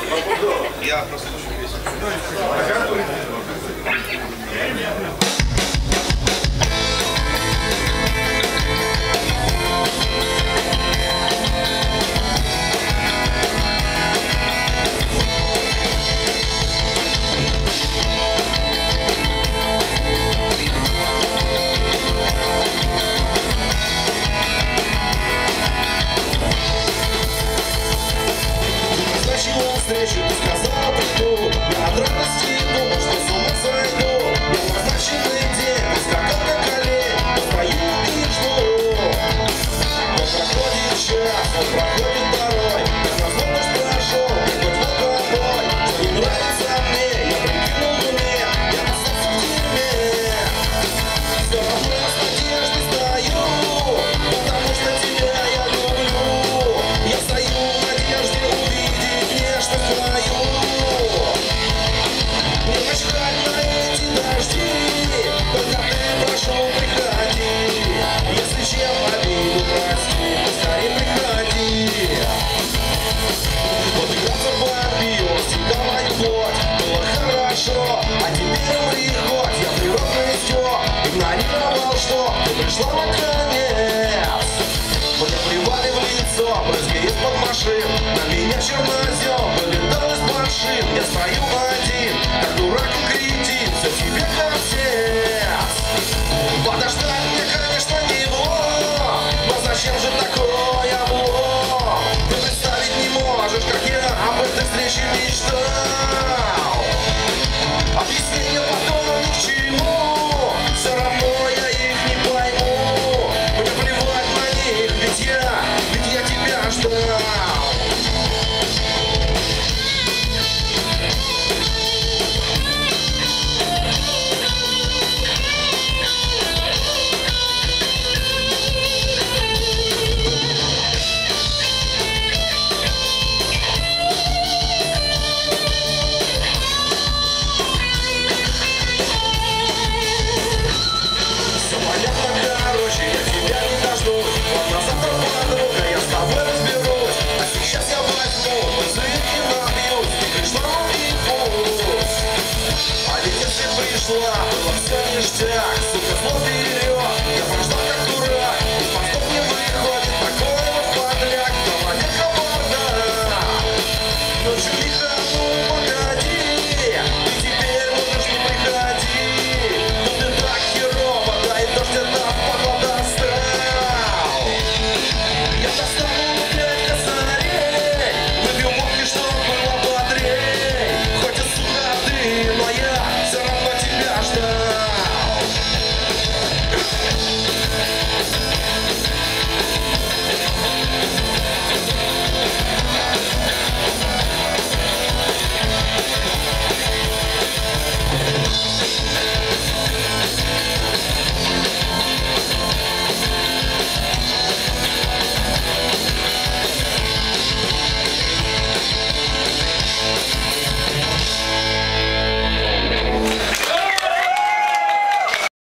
Я прослушаю песню. Встречу, ты сказала, приду. Я от радости думал, что с ума сойду. Я в назначенный день прискакал на колени, но стою и жду. Но проходит час, он проходит второй. Как назло ночь прошел, как хоть вот тобой. Что не нравится мне, я прикинул в уме. Я остался в тюрьме. Все равно я с надеждой стою, потому что тебя я люблю. Я стою в надежде увидеть нечто свою. Не начхать на эти дожди, только ты, прошу, приходи. Если чем обиду прости, поскорее приходи. Вот играться по пиву, всегда мою плоть. Было хорошо, а теперь умри хоть. Я природный стёк, игнорировал, что ты пришла наконец. Мне плевали в лицо, брызги из-под машин. На меня чернозем вылетал из-под шин. Я стою один, как дурак и кретин. Все тебе конец. Подождать мне, конечно, него. Но зачем же такое облом? Ты представить не можешь, как я об этой встрече мечтал. Объяснения потом ни к чему. Все равно я их не пойму. Мне плевать на них, ведь я тебя ждал. Было все ништяк, сука, зло берет. Я прошла как дурак, из мозгов не выходит такой вот подляк. Голова не кабарда, ночью